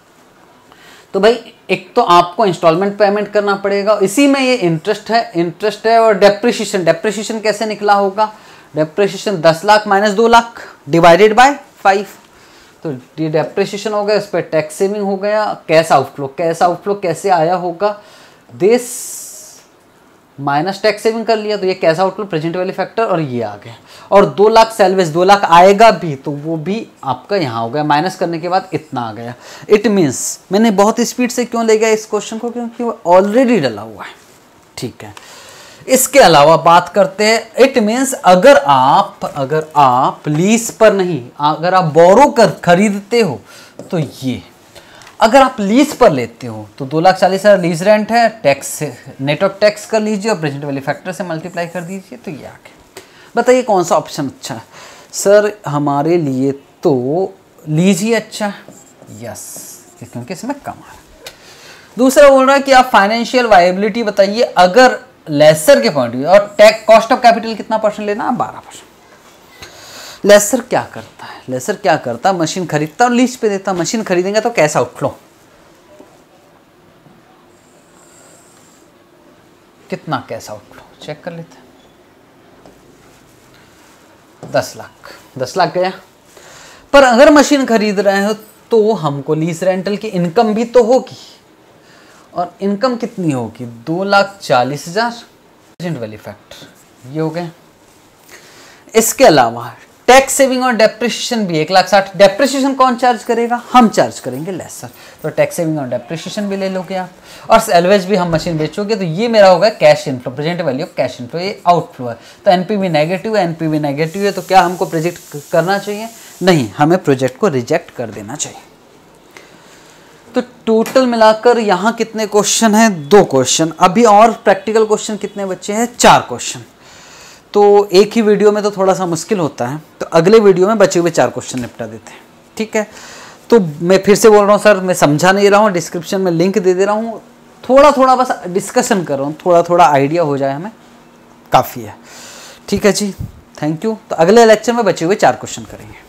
तो भाई एक तो आपको इंस्टॉलमेंट पेमेंट करना पड़ेगा, इसी में ये इंटरेस्ट है। और डेप्रिसिएशन कैसे निकला होगा? Depreciation 10 lakh minus 2 lakh divided by 5। तो ये डेप्रिसिएशन हो गया, इस पर टैक्स सेविंग हो गया। कैश आउटफ्लो कैसे आया होगा? दिस माइनस टैक्स सेविंग कर लिया, तो ये cash outflow present value factor, और ये आ गया। और 2 लाख सेल्वेज, 2 लाख आएगा भी, तो वो भी आपका यहाँ हो गया। माइनस करने के बाद इतना आ गया। इट मीन्स मैंने बहुत स्पीड से क्यों ले गया इस क्वेश्चन को? क्योंकि वो ऑलरेडी डला हुआ है। ठीक है, इसके अलावा बात करते हैं। इट मीन्स अगर आप लीज पर नहीं, अगर आप बोरो कर खरीदते हो तो ये, अगर आप लीज पर लेते हो तो 2,40,000 लीज रेंट है। टैक्स, नेट ऑफ टैक्स कर लीजिए और प्रेजेंट वैल्यू फैक्टर से मल्टीप्लाई कर दीजिए, तो ये आ गया। बताइए कौन सा ऑप्शन अच्छा है? सर हमारे लिए तो लीज ही अच्छा है। यस, क्योंकि इसमें कम है। दूसरा बोल रहा है कि आप फाइनेंशियल वायबिलिटी बताइए। अगर लेसर के पॉइंट ऑफ व्यू, और टेक कॉस्ट ऑफ कैपिटल कितना परसेंट लेना, 12%। लेसर क्या करता है, लेसर क्या करता है, मशीन खरीदता और लीज पे देता। मशीन खरीदेंगे तो कैश आउटफ्लो कितना, कैश आउटफ्लो चेक कर लेते हैं। 10 लाख, 10 लाख गया। पर अगर मशीन खरीद रहे हो तो हमको लीज रेंटल की इनकम भी तो होगी, और इनकम कितनी होगी, 2,40,000 प्रेजेंट वैल्यू फैक्टर, ये हो गए। इसके अलावा टैक्स सेविंग और डेप्रिसिएशन भी 1,60,000। डेप्रिसिएशन कौन चार्ज करेगा, हम चार्ज करेंगे लेसर, तो टैक्स सेविंग और डेप्रिसिएशन भी ले लोगे आप। और सैलवेज भी हम मशीन बेचोगे, तो ये मेरा होगा cash inflow, present value of cash inflow, ये आउटफ्लो है। तो एनपीवी नेगेटिव है, एनपीवी नेगेटिव है, तो क्या हमको प्रोजेक्ट करना चाहिए, नहीं, हमें प्रोजेक्ट को रिजेक्ट कर देना चाहिए। तो टोटल मिलाकर यहाँ कितने क्वेश्चन हैं, 2 क्वेश्चन। अभी और प्रैक्टिकल क्वेश्चन कितने बच्चे हैं, 4 क्वेश्चन। तो एक ही वीडियो में तो थोड़ा सा मुश्किल होता है, तो अगले वीडियो में बचे हुए 4 क्वेश्चन निपटा देते हैं, ठीक है। तो मैं फिर से बोल रहा हूँ सर, मैं समझा नहीं रहा हूँ, डिस्क्रिप्शन में लिंक दे दे रहा हूँ, थोड़ा थोड़ा बस डिस्कशन कर रहा हूँ, थोड़ा थोड़ा आइडिया हो जाए हमें, काफ़ी है, ठीक है जी। Thank you. तो अगले लेक्चर में बचे हुए 4 क्वेश्चन करेंगे।